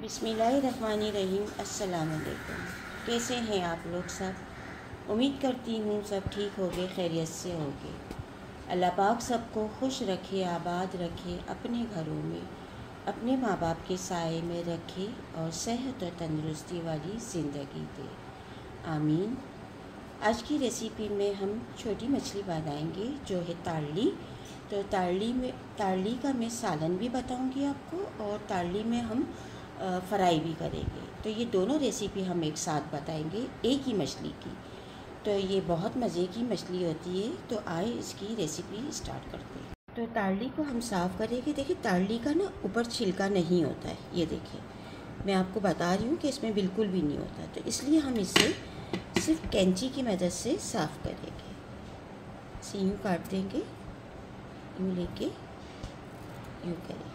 बिस्मिल्लाहिर्रहमानिर्रहीम। अस्सलाम वालेकुम। कैसे हैं आप लोग सब। उम्मीद करती हूँ सब ठीक होगे, खैरियत से होगे। अल्लाह पाक सबको खुश रखे, आबाद रखे, अपने घरों में अपने माँ बाप के साए में रखे और सेहत और तंदुरुस्ती वाली ज़िंदगी दे, आमीन। आज की रेसिपी में हम छोटी मछली बनाएंगे जो है तारली। तो तारली का मैं सालन भी बताऊंगी आपको, और तारली में हम फ्राई भी करेंगे। तो ये दोनों रेसिपी हम एक साथ बताएंगे एक ही मछली की। तो ये बहुत मज़े की मछली होती है। तो आए इसकी रेसिपी स्टार्ट करते हैं। तो तारली को हम साफ़ करेंगे। देखिए तारली का ना ऊपर छिलका नहीं होता है, ये देखिए मैं आपको बता रही हूँ कि इसमें बिल्कुल भी नहीं होता। तो इसलिए हम इसे सिर्फ कैंची की मदद से साफ़ करेंगे। इसे यूँ काट देंगे, यूँ लेके यूँ करेंगे।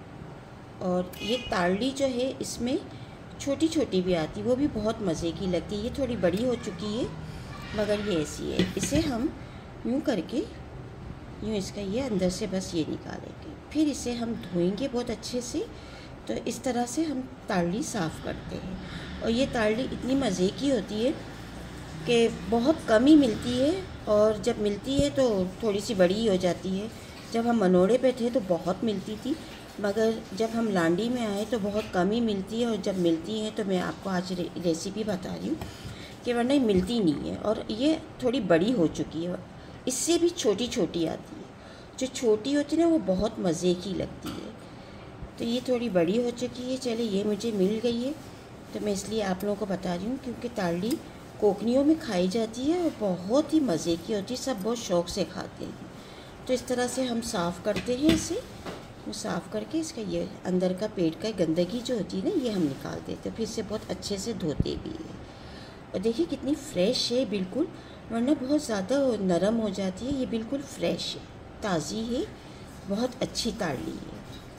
और ये तारली जो है इसमें छोटी छोटी भी आती है, वो भी बहुत मज़े की लगती है। ये थोड़ी बड़ी हो चुकी है मगर ये ऐसी है। इसे हम यूँ करके यूँ इसका ये अंदर से बस ये निकालेंगे, फिर इसे हम धोएंगे बहुत अच्छे से। तो इस तरह से हम तारली साफ़ करते हैं। और ये तारली इतनी मज़े की होती है कि बहुत कम ही मिलती है, और जब मिलती है तो थोड़ी सी बड़ी हो जाती है। जब हम मनोड़े पे थे तो बहुत मिलती थी, मगर जब हम लांडी में आए तो बहुत कम ही मिलती है। और जब मिलती है तो मैं आपको आज रेसिपी बता रही हूँ कि वरना मिलती नहीं है। और ये थोड़ी बड़ी हो चुकी है, इससे भी छोटी छोटी आती है। जो छोटी होती है ना वो बहुत मज़े की लगती है। तो ये थोड़ी बड़ी हो चुकी है। चलिए ये मुझे मिल गई है तो मैं इसलिए आप लोगों को बता रही हूँ, क्योंकि तारली कोकनियों में खाई जाती है और बहुत ही मज़े की होती है, सब बहुत शौक़ से खाते हैं। तो इस तरह से हम साफ़ करते हैं इसे। वो साफ़ करके इसका ये अंदर का पेट का गंदगी जो होती है ना ये हम निकाल देते हैं। फिर इसे बहुत अच्छे से धोते भी है। और देखिए कितनी फ़्रेश है बिल्कुल, वरना बहुत ज़्यादा नरम हो जाती है। ये बिल्कुल फ़्रेश है, ताज़ी है, बहुत अच्छी तारली है।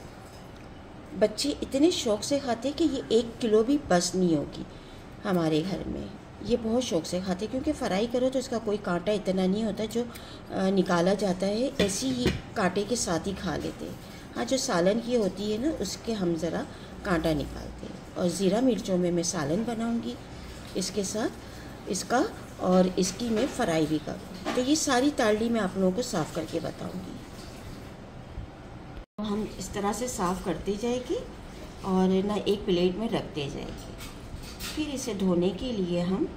बच्चे इतने शौक़ से खाते हैं कि ये 1 किलो भी बस नहीं होगी हमारे घर में। ये बहुत शौक़ से खाते हैं, क्योंकि फ्राई करो तो इसका कोई कांटा इतना नहीं होता जो निकाला जाता है। ऐसी ही कांटे के साथ ही खा लेते हैं। हाँ, जो सालन की होती है ना उसके हम ज़रा कांटा निकालते हैं। और ज़ीरा मिर्चों में मैं सालन बनाऊंगी इसके साथ इसका, और इसकी मैं फ्राई भी करूँगी। तो ये सारी तारली मैं आप लोगों को साफ़ करके बताऊँगी। तो हम इस तरह से साफ़ करते जाएंगे और ना एक प्लेट में रखते जाएंगे। फिर इसे धोने के लिए हम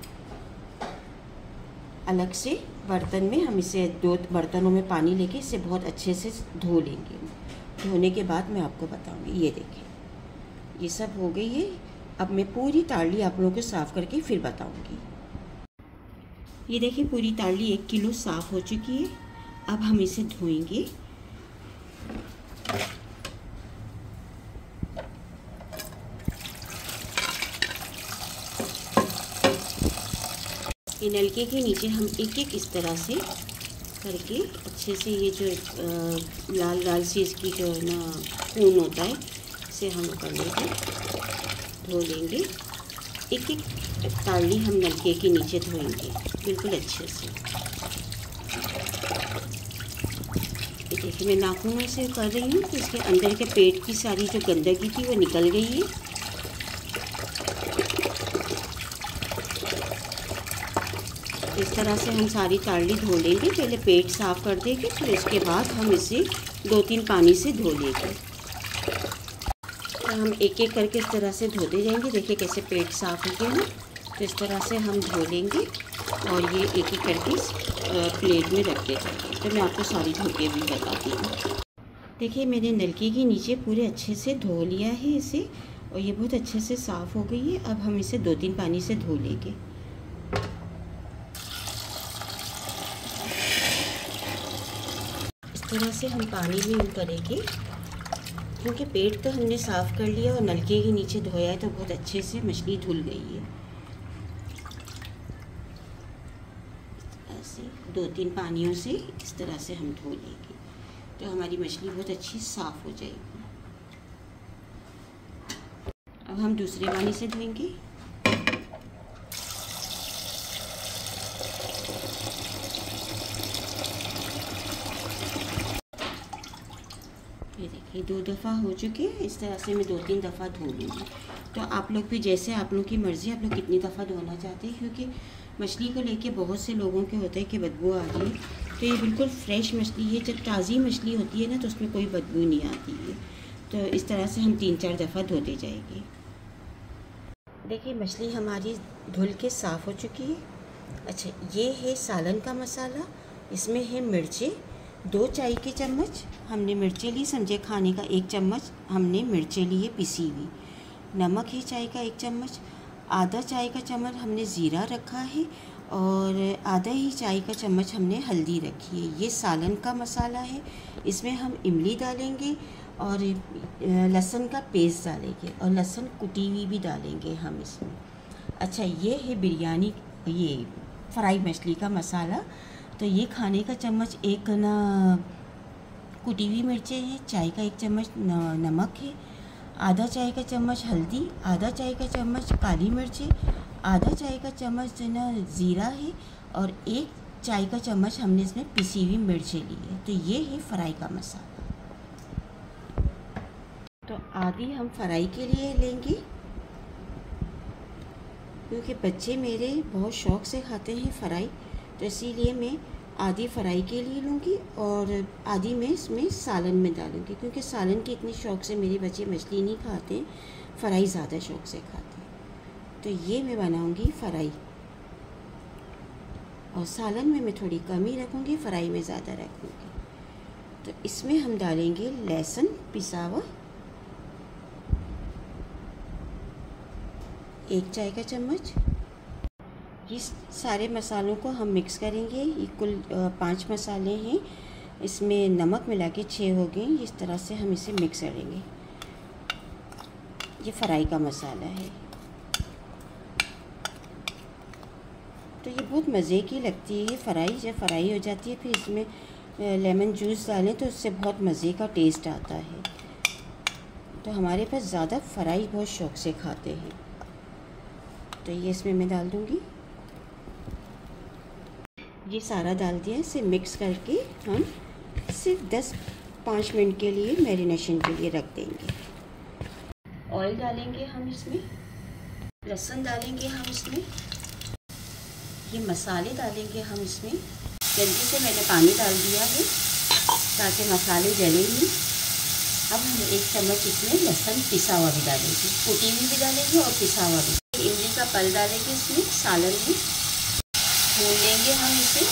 अलग से बर्तन में हम इसे 2 बर्तनों में पानी लेके इसे बहुत अच्छे से धो लेंगे। धोने के बाद मैं आपको बताऊंगी। ये देखिए ये सब हो गई है। अब मैं पूरी तारली आप लोगों को साफ़ करके फिर बताऊंगी। ये देखिए पूरी तारली 1 किलो साफ़ हो चुकी है। अब हम इसे धोएंगे। ये नलके के नीचे हम एक एक इस तरह से करके अच्छे से ये जो लाल लाल सी इसकी जो है ना खून होता है इसे हम कर लेंगे, धो लेंगे। एक एक तारली हम नलके के नीचे धोएंगे बिल्कुल अच्छे से। ये देखिए मैं नाखूनों से कर रही हूँ तो इसके अंदर के पेट की सारी जो गंदगी थी वो निकल गई है। इस तरह से हम सारी तारली धो लेंगे। पहले पेट साफ़ कर देंगे, फिर इसके बाद हम इसे 2-3 पानी से धो लेंगे। तो हम एक एक करके इस तरह से धोते जाएंगे। देखिए कैसे पेट साफ़ हो गया ना। तो इस तरह से हम धो लेंगे और ये एक एक करके प्लेट में रखते जाएंगे। तो मैं आपको सारी धो के भी बताती हूँ। देखिए मैंने नलके के नीचे पूरे अच्छे से धो लिया है इसे, और ये बहुत अच्छे से साफ़ हो गई है। अब हम इसे 2-3 पानी से धो लेंगे। इस तरह से हम पानी में यूँ करेंगे, क्योंकि पेट तो हमने साफ़ कर लिया और नलके के नीचे धोया है तो बहुत अच्छे से मछली धुल गई है। ऐसे 2-3 पानियों से इस तरह से हम धो लेंगे तो हमारी मछली बहुत अच्छी साफ़ हो जाएगी। अब हम दूसरे पानी से धोएंगे। ये देखिए 2 दफ़ा हो चुके हैं। इस तरह से मैं 2-3 दफ़ा धो लूँगी। तो आप लोग भी जैसे आप लोग की मर्ज़ी, आप लोग कितनी दफ़ा धोना चाहते हैं, क्योंकि मछली को लेके बहुत से लोगों के होता है कि बदबू आ रही है। तो ये बिल्कुल फ्रेश मछली है। जब ताज़ी मछली होती है ना तो उसमें कोई बदबू नहीं आती है। तो इस तरह से हम 3-4 दफ़ा धोते जाएंगे। देखिए मछली हमारी धुल के साफ़ हो चुकी है। अच्छा, ये है सालन का मसाला। इसमें है मिर्चें 2 चाय के चम्मच हमने मिर्चें ली, समझे खाने का 1 चम्मच हमने मिर्चें ली है पिसी हुई। नमक है चाय का 1 चम्मच। आधा चाय का चम्मच हमने ज़ीरा रखा है और आधा ही चाय का चम्मच हमने हल्दी रखी है। ये सालन का मसाला है। इसमें हम इमली डालेंगे और लहसुन का पेस्ट डालेंगे और लहसुन कुटी हुई भी डालेंगे हम इसमें। अच्छा, ये है बिरयानी, ये फ्राई मछली का मसाला। तो ये खाने का चम्मच 1 ना कुटी हुई मिर्चें हैं, चाय का 1 चम्मच नमक है, आधा चाय का चम्मच हल्दी, आधा चाय का चम्मच काली मिर्चें, आधा चाय का चम्मच ना ज़ीरा है और 1 चाय का चम्मच हमने इसमें पिसी हुई मिर्चें ली है। तो ये है फ्राई का मसाला। तो आधी हम फ्राई के लिए लेंगे, क्योंकि बच्चे मेरे बहुत शौक़ से खाते हैं फ्राई, तो इसीलिए मैं आधी फ्राई के लिए लूँगी और आधी मैं इसमें सालन में डालूँगी, क्योंकि सालन के इतने शौक़ से मेरे बच्चे मछली नहीं खाते हैं, फ्राई ज़्यादा शौक़ से खाते हैं। तो ये मैं बनाऊँगी फ्राई और सालन में मैं थोड़ी कम ही रखूँगी, फ्राई में ज़्यादा रखूँगी। तो इसमें हम डालेंगे लहसुन पिसा हुआ 1 चाय का चम्मच। ये सारे मसालों को हम मिक्स करेंगे। ये कुल 5 मसाले हैं, इसमें नमक मिला के 6 हो गए। इस तरह से हम इसे मिक्स करेंगे। ये फ्राई का मसाला है। तो ये बहुत मज़े की लगती है फ्राई। जब फ्राई हो जाती है फिर इसमें लेमन जूस डालें तो उससे बहुत मज़े का टेस्ट आता है। तो हमारे पास ज़्यादा फ्राई बहुत शौक़ से खाते हैं। तो ये इसमें मैं डाल दूँगी। ये सारा डाल दिया। इसे मिक्स करके हम सिर्फ 10-5 मिनट के लिए मैरिनेशन के लिए रख देंगे। ऑयल डालेंगे हम इसमें, लहसुन डालेंगे हम इसमें, ये मसाले डालेंगे हम इसमें। जल्दी से मैंने पानी डाल दिया है ताकि मसाले जले नहीं। अब हम 1 चम्मच इसमें लहसुन पिसा हुआ भी डालेंगे, कुटी हुई भी डालेंगे और पिसा हुआ भी। इमली का पल डालेंगे इसमें, सालन में भून लेंगे हम इसे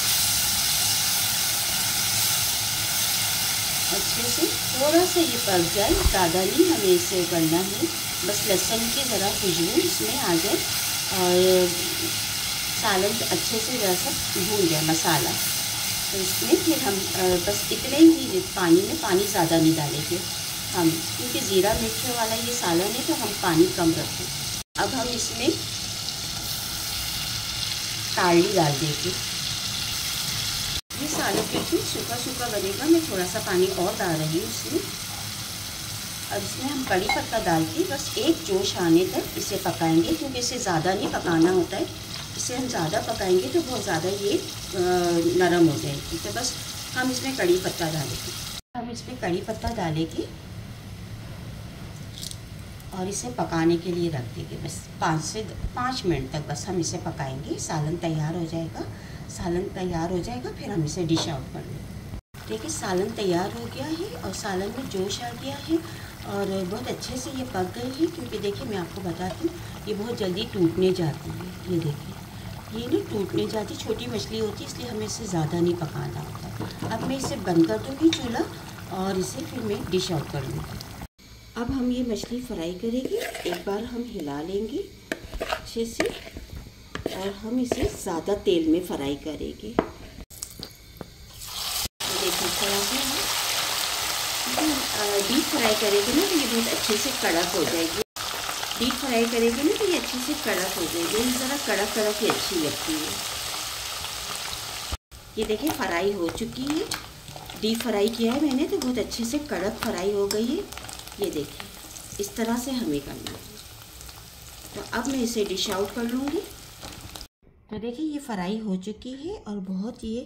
अच्छे से। थोड़ा सा ये पक जाए, ज़्यादा नहीं हमें इसे करना है, बस लहसुन की ज़रा खुशबू इसमें आ जाए और सालन अच्छे से ज़रा सा भून जाए मसाला। तो इसमें फिर हम बस इतने ही पानी में, पानी ज़्यादा नहीं डालेंगे हम, क्योंकि ज़ीरा मिर्च वाला ये सालन है तो हम पानी कम रखें। अब हम इसमें ताड़ी डाल देंगे। ये सालन बिल्कुल सूखा सूखा बनेगा, मैं थोड़ा सा पानी और डाल रही हूँ इसमें। अब इसमें हम कड़ी पत्ता डाल के बस एक जोश आने तक इसे पकाएंगे, क्योंकि इसे ज़्यादा नहीं पकाना होता है। इसे हम ज़्यादा पकाएंगे तो बहुत ज़्यादा ये नरम हो जाएगी। तो बस हम इसमें कड़ी पत्ता डालेंगे। हम इसमें कड़ी पत्ता डालेंगे और इसे पकाने के लिए रख देंगे। बस 5 से 5 मिनट तक बस हम इसे पकाएंगे। सालन तैयार हो जाएगा। सालन तैयार हो जाएगा फिर हम इसे डिश आउट कर लेंगे। देखिए सालन तैयार हो गया है और सालन में जोश आ गया है और बहुत अच्छे से ये पक गई है। क्योंकि देखिए मैं आपको बताती हूँ, ये बहुत जल्दी टूटने जाती है। ये देखिए, ये नहीं टूटने जाती, छोटी मछली होती है इसलिए हमें इसे ज़्यादा नहीं पकाना होता। अब मैं इसे बंद कर दूँगी चूल्हा और इसे फिर मैं डिश आउट कर लूँगी। अब हम ये मछली फ्राई करेंगे। एक बार हम हिला लेंगे अच्छे से और हम इसे ज़्यादा तेल में फ्राई करेंगे। देखिए थोड़ा सा डीप फ्राई करेंगे ना तो ये बहुत अच्छे से कड़क हो जाएगी। डीप फ्राई करेंगे ना तो ये अच्छे से कड़क हो जाएगी। ये ज़रा कड़क कड़क ही अच्छी लगती है। ये देखिए फ्राई हो चुकी है। डीप फ्राई किया है मैंने तो बहुत अच्छे से कड़क फ्राई हो गई है। ये देखिए इस तरह से हमें करना है। तो अब मैं इसे डिश आउट कर लूँगी। तो देखिए ये फ्राई हो चुकी है और बहुत ये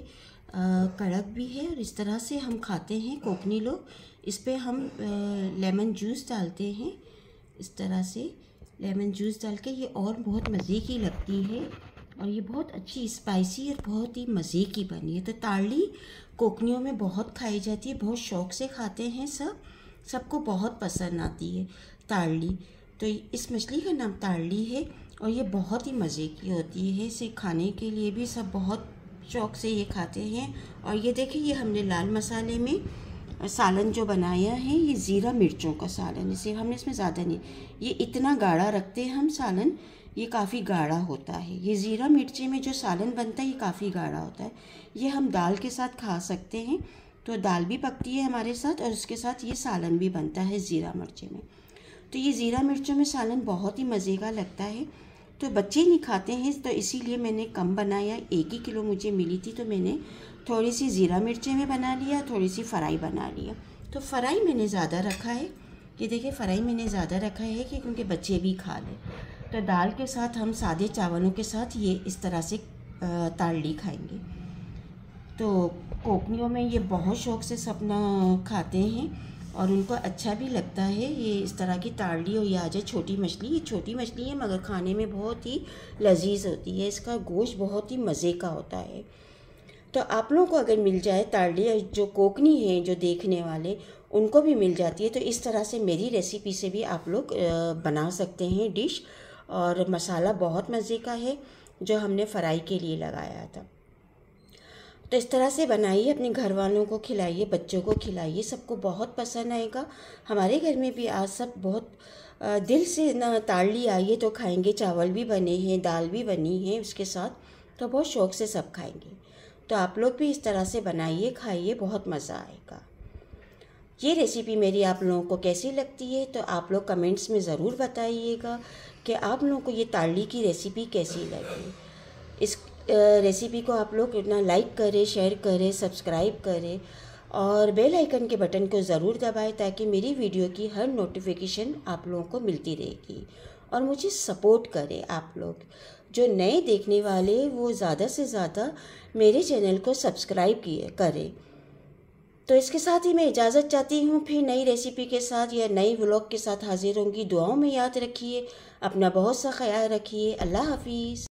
कड़क भी है और इस तरह से हम खाते हैं कोकनी लोग। इस पे हम लेमन जूस डालते हैं, इस तरह से लेमन जूस डाल के, ये और बहुत मज़े की लगती है और ये बहुत अच्छी स्पाइसी और बहुत ही मज़े की बनी है। तो तारली कोकनियों में बहुत खाई जाती है, बहुत शौक़ से खाते हैं सबको बहुत पसंद आती है तारली। तो इस मछली का नाम तारली है और ये बहुत ही मज़े की होती है। इसे खाने के लिए भी सब बहुत शौक़ से ये खाते हैं। और ये देखिए, ये हमने लाल मसाले में सालन जो बनाया है, ये ज़ीरा मिर्चों का सालन, इसे हमने इसमें ज़्यादा नहीं, ये इतना गाढ़ा रखते हैं हम सालन, ये काफ़ी गाढ़ा होता है। ये ज़ीरा मिर्ची में जो सालन बनता है ये काफ़ी गाढ़ा होता है। ये हम दाल के साथ खा सकते हैं, तो दाल भी पकती है हमारे साथ और उसके साथ ये सालन भी बनता है ज़ीरा मिर्ची में। तो ये ज़ीरा मिर्चों में सालन बहुत ही मज़े का लगता है। तो बच्चे नहीं खाते हैं, तो इसीलिए मैंने कम बनाया। 1 ही किलो मुझे मिली थी, तो मैंने थोड़ी सी ज़ीरा मिर्ची में बना लिया, थोड़ी सी फ्राई बना लिया। तो फ्राई मैंने ज़्यादा रखा है, ये देखिए फ्राई मैंने ज़्यादा रखा है कि क्योंकि बच्चे भी खा लें। तो दाल के साथ हम सादे चावलों के साथ ये इस तरह से तारली खाएंगे। तो कोकनियों में ये बहुत शौक़ से सब खाते हैं और उनको अच्छा भी लगता है ये इस तरह की तारली। और ये आ जाए छोटी मछली, ये छोटी मछली है मगर खाने में बहुत ही लजीज होती है, इसका गोश्त बहुत ही मज़े का होता है। तो आप लोगों को अगर मिल जाए तारली, जो कोकनी है जो देखने वाले उनको भी मिल जाती है, तो इस तरह से मेरी रेसिपी से भी आप लोग बना सकते हैं डिश। और मसाला बहुत मज़े का है जो हमने फ्राई के लिए लगाया था। तो इस तरह से बनाइए, अपने घर वालों को खिलाइए, बच्चों को खिलाइए, सबको बहुत पसंद आएगा। हमारे घर में भी आज सब बहुत दिल से ना तारली आई है तो खाएंगे। चावल भी बने हैं, दाल भी बनी है उसके साथ, तो बहुत शौक़ से सब खाएंगे। तो आप लोग भी इस तरह से बनाइए, खाइए, बहुत मज़ा आएगा। ये रेसिपी मेरी आप लोगों को कैसी लगती है तो आप लोग कमेंट्स में ज़रूर बताइएगा कि आप लोगों को ये तारली की रेसिपी कैसी लगी। इस रेसिपी को आप लोग इतना लाइक करें, शेयर करें, सब्सक्राइब करें और बेल आइकन के बटन को ज़रूर दबाएं ताकि मेरी वीडियो की हर नोटिफिकेशन आप लोगों को मिलती रहेगी। और मुझे सपोर्ट करें आप लोग, जो नए देखने वाले वो ज़्यादा से ज़्यादा मेरे चैनल को सब्सक्राइब करें। तो इसके साथ ही मैं इजाज़त चाहती हूँ, फिर नई रेसिपी के साथ या नई व्लॉग के साथ हाजिर होंगी। दुआओं में याद रखिए, अपना बहुत सा ख्याल रखिए। अल्लाह हाफिज़।